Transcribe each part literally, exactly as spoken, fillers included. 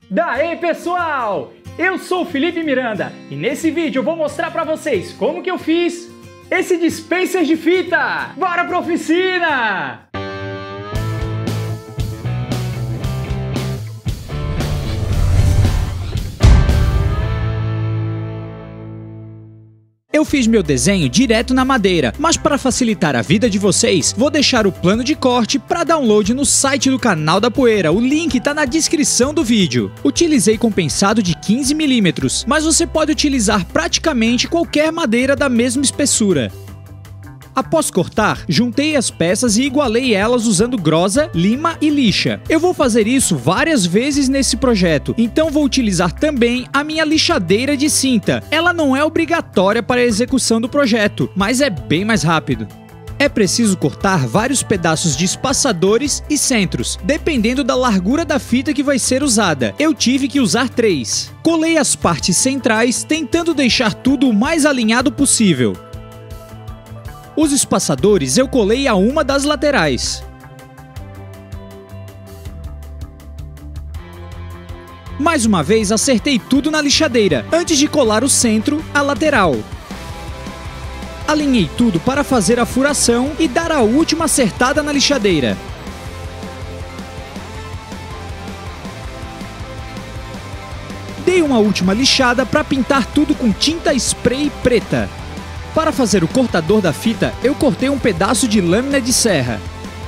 Daí pessoal, eu sou o Felipe Miranda e nesse vídeo eu vou mostrar pra vocês como que eu fiz esse dispenser de fita. Bora pra oficina! Eu fiz meu desenho direto na madeira, mas para facilitar a vida de vocês, vou deixar o plano de corte para download no site do canal da Poeira. O link tá na descrição do vídeo. Utilizei compensado de quinze milímetros, mas você pode utilizar praticamente qualquer madeira da mesma espessura. Após cortar, juntei as peças e igualei elas usando grosa, lima e lixa. Eu vou fazer isso várias vezes nesse projeto, então vou utilizar também a minha lixadeira de cinta. Ela não é obrigatória para a execução do projeto, mas é bem mais rápido. É preciso cortar vários pedaços de espaçadores e centros, dependendo da largura da fita que vai ser usada. Eu tive que usar três. Colei as partes centrais, tentando deixar tudo o mais alinhado possível. Os espaçadores eu colei a uma das laterais. Mais uma vez acertei tudo na lixadeira, antes de colar o centro à lateral. Alinhei tudo para fazer a furação e dar a última acertada na lixadeira. Dei uma última lixada para pintar tudo com tinta spray preta. Para fazer o cortador da fita, eu cortei um pedaço de lâmina de serra.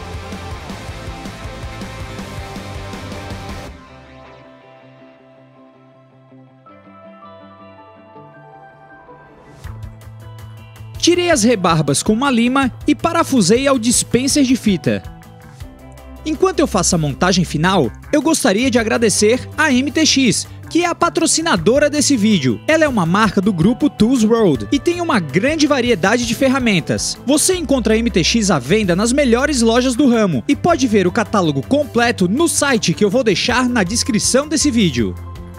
Tirei as rebarbas com uma lima e parafusei ao dispenser de fita. Enquanto eu faço a montagem final, eu gostaria de agradecer a M T X, que é a patrocinadora desse vídeo. Ela é uma marca do grupo Tools World e tem uma grande variedade de ferramentas. Você encontra a M T X à venda nas melhores lojas do ramo e pode ver o catálogo completo no site que eu vou deixar na descrição desse vídeo.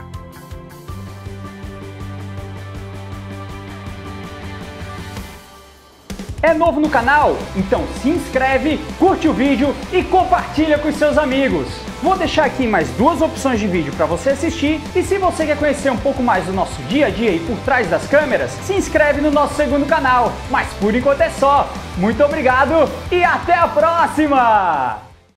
É novo no canal? Então se inscreve, curte o vídeo e compartilha com os seus amigos. Vou deixar aqui mais duas opções de vídeo para você assistir e se você quer conhecer um pouco mais do nosso dia a dia e por trás das câmeras, se inscreve no nosso segundo canal. Mas por enquanto é só. Muito obrigado e até a próxima!